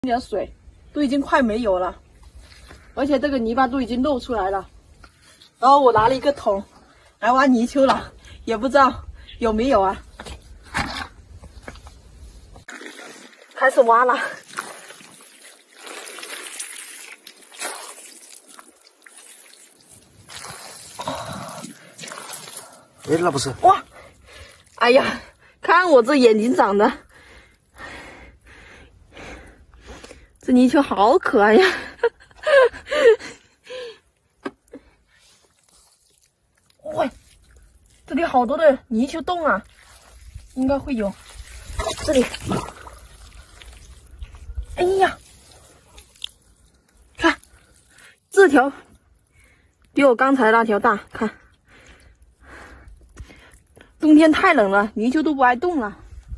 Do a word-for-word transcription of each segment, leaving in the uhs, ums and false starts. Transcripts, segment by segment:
点水都已经快没有了，而且这个泥巴都已经露出来了。然后我拿了一个桶来挖泥鳅了，也不知道有没有啊。开始挖了。 哎，那不是哇！哎呀，看我这眼睛长的。 这泥鳅好可爱呀！喂，这里好多的泥鳅洞啊，应该会有。这里，哎呀，看这条比我刚才那条大，看，冬天太冷了，泥鳅都不爱动了。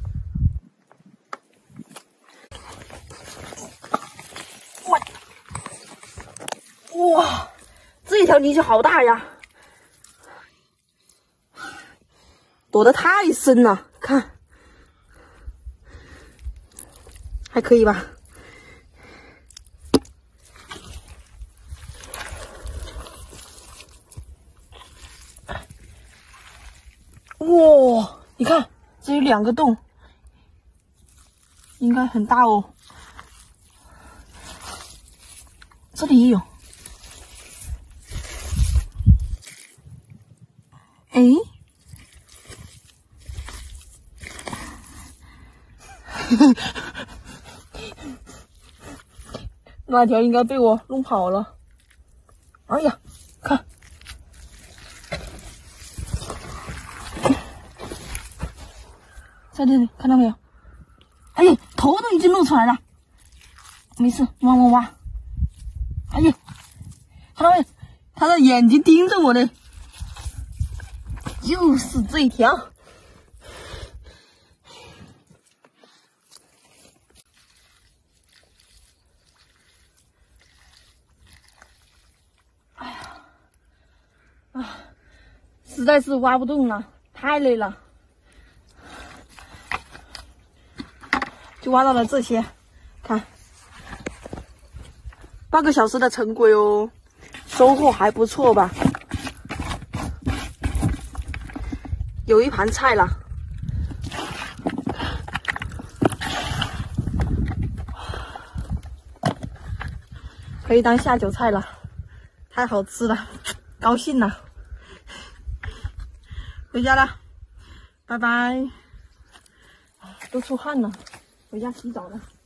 哇，这一条泥鳅好大呀，躲得太深了，看，还可以吧？哇，你看，这有两个洞，应该很大哦。这里也有。 哎，那条应该被我弄跑了。哎呀，看，在这里看到没有？哎呀，头都已经露出来了。没事，挖挖挖。哎呀，看到没有？他的眼睛盯着我呢。 就是这一条，哎呀，啊，实在是挖不动了，太累了，就挖到了这些，看，半个小时的成果哟，收获还不错吧？ 有一盘菜了，可以当下酒菜了，太好吃了，高兴了，回家了，拜拜，都出汗了，回家洗澡了。